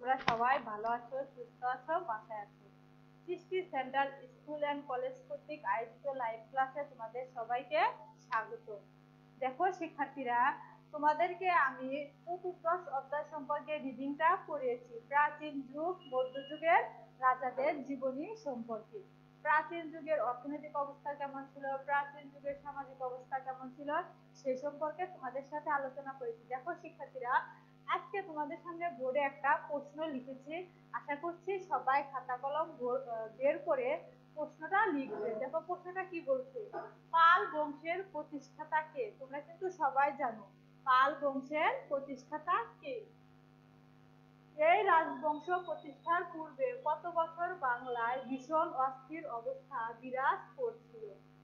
তোমরা সবাই ভালো আছো, সুস্থ আছো, বাসায় আছো। সৃষ্টি সেন্ট্রাল স্কুল অ্যান্ড কলেজ কর্তৃক আয়োজিত লাইভ ক্লাসে তোমাদের সবাইকে স্বাগত। দেখো শিক্ষার্থীরা, তোমাদেরকে আমি চতুর্দশ অধ্যায় সম্পর্কে রিডিংটা পড়িয়েছি। প্রাচীন যুগ, মধ্যযুগের রাজাদের জীবনী সম্পর্কে। প্রাচীন যুগের অর্থনৈতিক অবস্থা কেমন ছিল, প্রাচীন যুগের সামাজিক অবস্থা কেমন ছিল, সেই সম্পর্কে তোমাদের সাথে আলোচনা করেছি। দেখো শিক্ষার্থীরা, আজকে তোমাদের সামনে বোর্ডে একটা প্রশ্ন লিখেছি। আশা করছি সবাই খাতা কলম বের করে প্রশ্নটা লিখবে। দেখো প্রশ্নটা কি বলছে। পাল বংশের প্রতিষ্ঠাতা কে? তোমরা কিন্তু সবাই জানো পাল বংশের প্রতিষ্ঠাতা কে। এই রাজবংশ প্রতিষ্ঠার পূর্বে কত বছর বাংলায় ভীষণ অস্থির অবস্থা বিরাজ করছিল?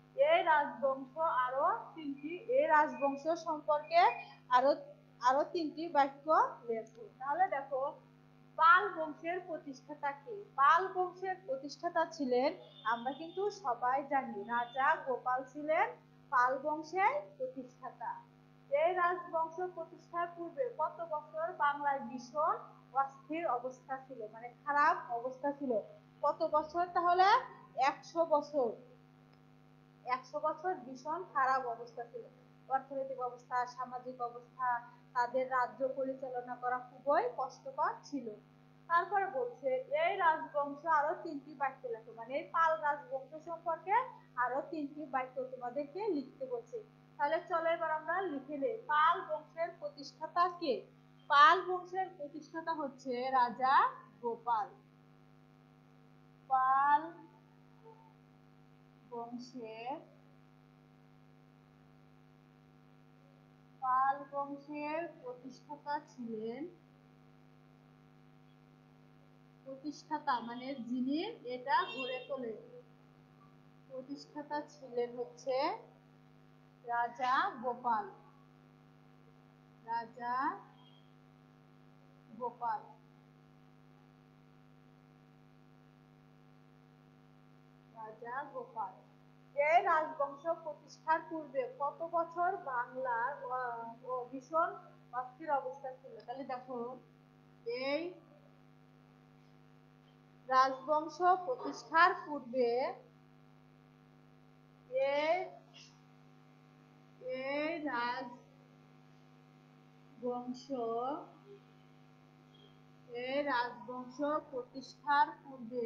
এই রাজবংশ সম্পর্কে আরো আরো তিনটি বাক্য লেখো। তাহলে দেখো, পাল বংশের প্রতিষ্ঠাতা কে? পাল বংশের প্রতিষ্ঠাতা ছিলেন, আমরা কিন্তু সবাই জানি, রাজা গোপাল ছিলেন পাল বংশের প্রতিষ্ঠাতা। এই রাজবংশ প্রতিষ্ঠার পূর্বে কত বছর বাংলায় ভীষণ অস্থির অবস্থা ছিল, মানে খারাপ অবস্থা ছিল। কত বছর? তাহলে 100 বছর। 100 বছর ভীষণ খারাপ অবস্থা ছিল। অর্থনৈতিক অবস্থা, সামাজিক অবস্থা, তাদের রাজ্য পরিচালনা করা খুবই কষ্টকর ছিল। তারপরে বলছে এই রাজবংশ আরো তিনটি বাক্য লেখো, মানে এই পাল রাজবংশ সম্পর্কে আরো তিনটি বাক্য তোমাদেরকে লিখতে বলছে। তাহলে চলো এবার আমরা লিখে নেই। পাল বংশের প্রতিষ্ঠাতা কে? পাল বংশের প্রতিষ্ঠাতা হচ্ছে রাজা গোপাল। পাল বংশের প্রতিষ্ঠাতা ছিলেন, প্রতিষ্ঠাতা মানে যিনি এটা গড়ে তোলেন, প্রতিষ্ঠাতা ছিলেন হচ্ছে রাজা গোপাল। রাজা গোপাল। রাজা গোপাল। এই রাজবংশ প্রতিষ্ঠার পূর্বে কত বছর বাংলার ভীষণ অস্থির অবস্থা ছিল? তাহলে দেখো, এই রাজবংশ প্রতিষ্ঠার পূর্বে এই রাজবংশ প্রতিষ্ঠার পূর্বে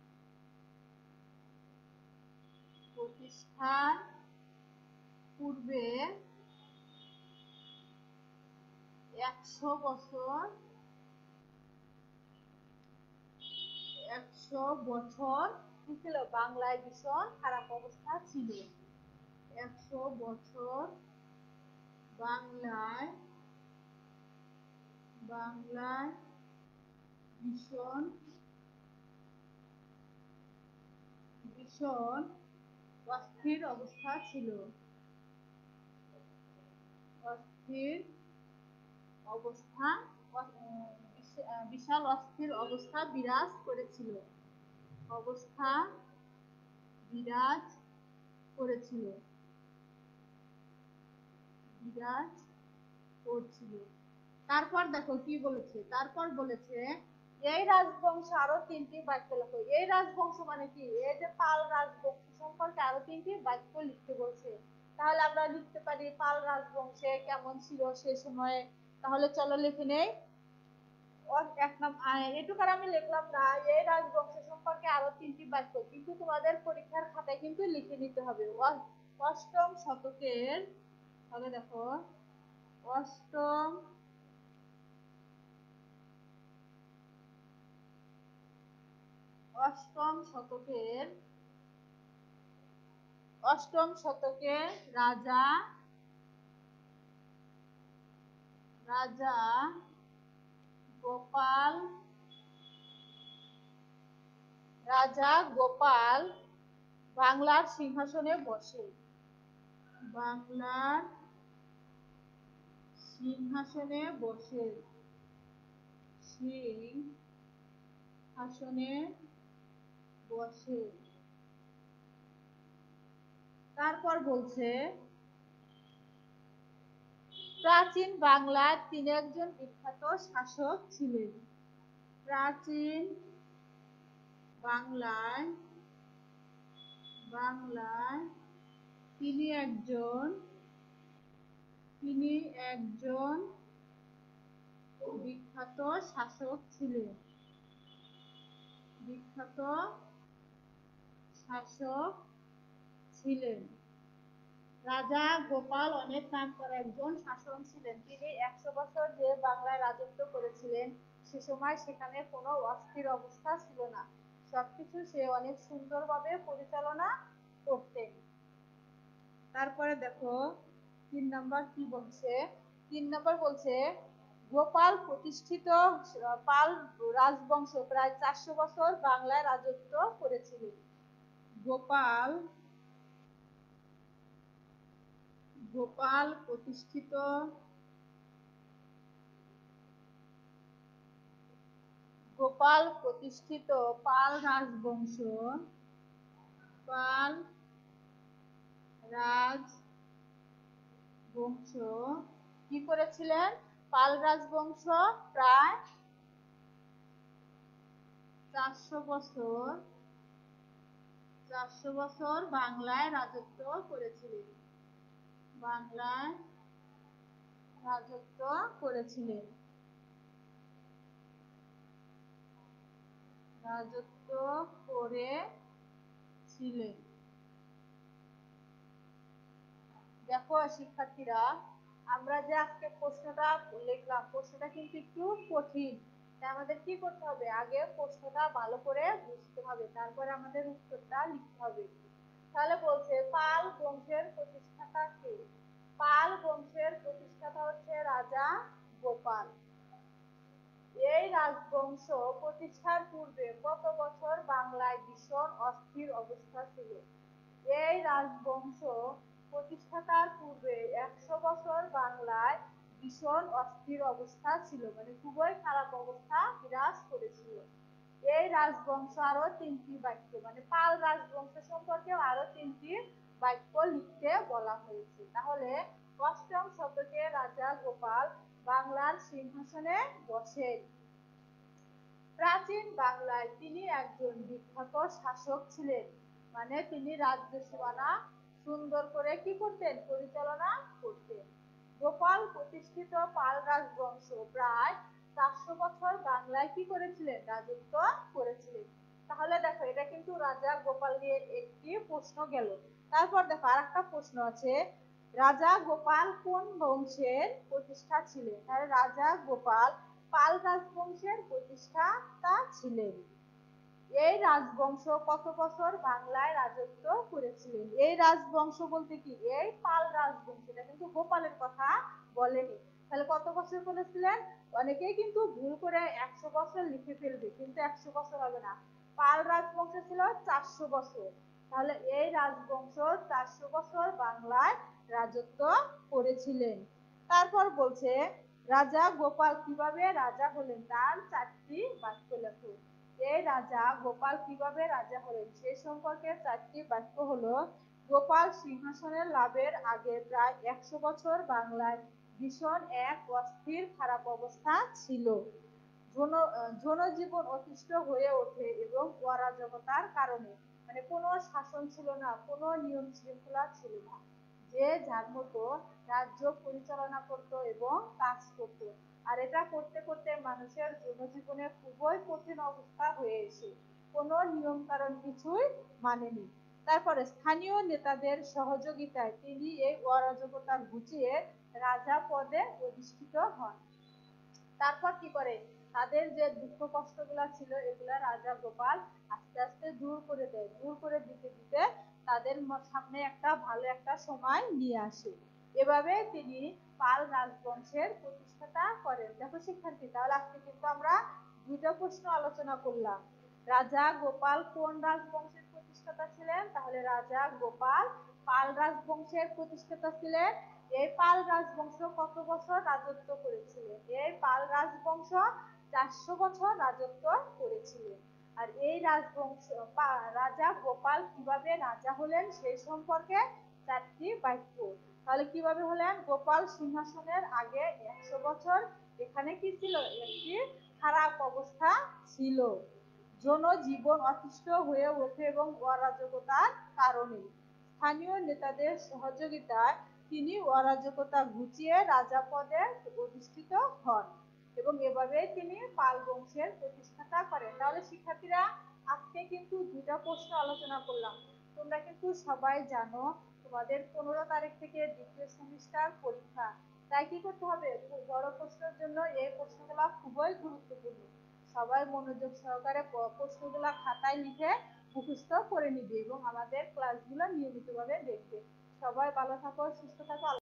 100 বছর কি ছিল? বাংলায় ভীষণ খারাপ অবস্থা ছিল। 100 বছর বাংলায় ভীষণ অস্থির অবস্থা ছিল। বিশাল অস্থির অবস্থা বিরাজ করেছিল। তারপর দেখো কি বলেছে। তারপর বলেছে এই রাজবংশ আরো তিনটি বাক্য লেখো। এই রাজবংশ মানে কি? এই যে পাল রাজবংশ সম্পর্কে আরো তিনটি বাক্য লিখতে বলছে। তাহলে আমরা লিখতে পারি পাল রাজবংশে কেমন ছিল সে সময়ে। তাহলে চলো লিখে নেই। এটুকু আমি লিখলাম না, এই রাজবংশ সম্পর্কে আরো তিনটি বাক্য, কিন্তু তোমাদের পরীক্ষার খাতায় কিন্তু লিখে নিতে হবে। অষ্টম শতকের, তাহলে দেখো, অষ্টম শতকের রাজা গোপাল বাংলার সিংহাসনে বসে। তারপর বলছে প্রাচীন বাংলার তিনি একজন বিখ্যাত শাসক ছিলেন। প্রাচীন বাংলায় বাংলায় তিনি একজন বিখ্যাত শাসক ছিলেন। বিখ্যাত শাসক ছিলেন। রাজা গোপাল অনেক নামকরা একজন শাসক ছিলেন। তিনি 100 বছর যে বাংলায় রাজত্ব করেছিলেন, সে সময় সেখানে কোনো অস্থির অবস্থা ছিল না। সবকিছু সে অনেক সুন্দরভাবে পরিচালনা করতেন। তারপরে দেখো 3 নম্বর কি বলছে। 3 নম্বর বলছে গোপাল প্রতিষ্ঠিত পাল রাজবংশ প্রায় 400 বছর বাংলায় রাজত্ব করেছিলেন। গোপাল প্রতিষ্ঠিত পাল রাজবংশ কি করেছিলেন? পাল রাজবংশ প্রায় 400 বছর বাংলায় রাজত্ব করেছিলেন। দেখো শিক্ষার্থীরা, আমরা যে আজকে প্রশ্নটা লিখলাম, প্রশ্নটা কিন্তু একটু কঠিন। তাই আমাদের কি করতে হবে? আগে প্রশ্নটা ভালো করে বুঝতে হবে, তারপরে আমাদের উত্তরটা লিখতে হবে। তাহলে বলছে পাল বংশের প্রতিষ্ঠাতা কে? পাল বংশের প্রতিষ্ঠাতা হচ্ছে রাজা গোপাল। এই রাজবংশ প্রতিষ্ঠার পূর্বে কত বছর বাংলায় ভীষণ অস্থির অবস্থা ছিল? এই রাজবংশ প্রতিষ্ঠাতার পূর্বে 100 বছর বাংলায় ভীষণ অস্থির অবস্থা ছিল, মানে খুবই খারাপ অবস্থা বিরাজ করেছিল। এই রাজবংশ আরো 3টি বাক্য, মানে পাল রাজবংশ সম্পর্কে আরো 3টি বাক্য লিখতে বলা হয়েছে। তাহলে 8ম শতকে রাজা গোপাল বাংলার সিংহাসনে বসেন। প্রাচীন বাংলায় তিনি একজন বিখ্যাত শাসক ছিলেন, মানে তিনি রাজ্য সীমানা সুন্দর করে কি করতেন? পরিচালনা করতেন। গোপাল প্রতিষ্ঠিত পাল রাজবংশ প্রায় 400 বছর বাংলায় কি করেছিলেন? রাজত্ব করেছিলেন। তাহলে দেখো এটা কিন্তু রাজা গোপাল নিয়ে একটি প্রশ্ন গেল। তারপর দেখো আরেকটা প্রশ্ন আছে, রাজা গোপাল কোন বংশের প্রতিষ্ঠা ছিলেন? তাহলে রাজা গোপাল পাল রাজবংশের প্রতিষ্ঠাতা ছিলেন। এই রাজবংশ কত বছর বাংলায় রাজত্ব করেছিলেন? এই রাজবংশ বলতে কি? এই পাল রাজবংশ, এটা কিন্তু গোপালের কথা বলেনি। তাহলে কত বছর করেছিলেন? অনেকেই কিন্তু ভুল করে 100 বছর লিখে ফেলবে, কিন্তু 100 বছর হবে না। পাল রাজবংশ ছিল 400 বছর। তাহলে এই রাজবংশ 400 বছর বাংলায় রাজত্ব করেছিলেন। তারপর বলছে রাজা গোপাল কিভাবে রাজা হলেন? তার 4টি বাক্য লেখো। এই রাজা গোপাল কিভাবে রাজা হলেন সে সম্পর্কে 4টি বাক্য হলো, গোপাল সিংহাসনের লাভের আগে প্রায় 100 বছর বাংলায় ভীষণ এক অস্থির খারাপ অবস্থা ছিল। জনজীবন অতিষ্ঠ হয়ে ওঠে এবং অরাজকতার কারণে, মানে কোনো শাসন ছিল না, কোনো নিয়ম শৃঙ্খলা ছিল না। যে যার মতো রাজ্য পরিচালনা করত এবং কাজ করত, আর এটা করতে করতে মানুষের জনজীবনে খুবই কঠিন অবস্থা হয়ে এসে কোনো নিয়ম কারণ কিছুই মানেনি। তারপরে স্থানীয় নেতাদের সহযোগিতায় তিনি এই অরাজকতা ঘুচিয়ে রাজা পদে অধিষ্ঠিত হন। তারপর কি করে? তাদের যে দুঃখ কষ্ট গুলা ছিল এগুলা রাজা গোপাল আস্তে আস্তে দূর করে দেয়। দূর করে দিতে দিতে তাদের সামনে একটা ভালো একটা সময় নিয়ে আসে। এভাবে তিনি পাল রাজবংশের প্রতিষ্ঠাতা করেন। দেখো শিক্ষার্থী, তাহলে আজকে কিন্তু আমরা 2টা প্রশ্ন আলোচনা করলাম। রাজা গোপাল কোন রাজবংশের প্রতিষ্ঠাতা ছিলেন? তাহলে রাজা গোপাল পাল রাজবংশের প্রতিষ্ঠাতা ছিলেন। এই পাল রাজবংশ কত বছর রাজত্ব করেছিলেন? এই পাল রাজবংশ 400 বছর রাজত্ব করেছিলেন। আর এই রাজবংশ রাজা গোপাল কিভাবে রাজা হলেন সেই সম্পর্কে 4টি বাক্য। তাহলে কিভাবে হলেন? গোপাল সিংহাসনের আগে 100 বছর এখানে কি ছিল? একটি খারাপ অবস্থা ছিল। জনজীবন অতিষ্ঠ হয়ে ওঠে এবং অরাজকতার কারণে স্থানীয় নেতাদের সহযোগিতায় তিনি অরাজকতা ঘুচিয়ে রাজাপদে অধিষ্ঠিত হন এবং এভাবে তিনি পাল বংশের প্রতিষ্ঠাতা করেন। তাহলে শিক্ষার্থীরা, আজকে কিন্তু দুটা প্রশ্ন আলোচনা করলাম। তোমরা কিন্তু সবাই জানো তোমাদের 15 তারিখ থেকে দ্বিতীয় সেমিস্টার পরীক্ষা। তাই কি করতে হবে, বড় প্রশ্নের জন্য এই প্রশ্নগুলো খুবই গুরুত্বপূর্ণ। সবাই মনোযোগ সহকারে প্রশ্নগুলো খাতায় লিখে মুখস্থ করে নিবে এবং আমাদের ক্লাসগুলো নিয়মিতভাবে দেখবে। সবাই ভালো থাকো, সুস্থ থাকো।